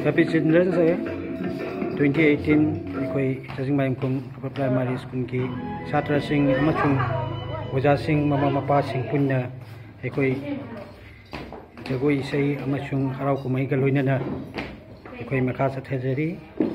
Happy Children's Day 2018 अखोई चजिंगमायमकुम upper primary school की छात्र सिंह अमचुंग ओजा सिंह ममा मपा सिंह पुन्ना अखोई जगोई इसई अमचुंग हराव कुमाई का लोइनना अखोई मखा चथेजरी।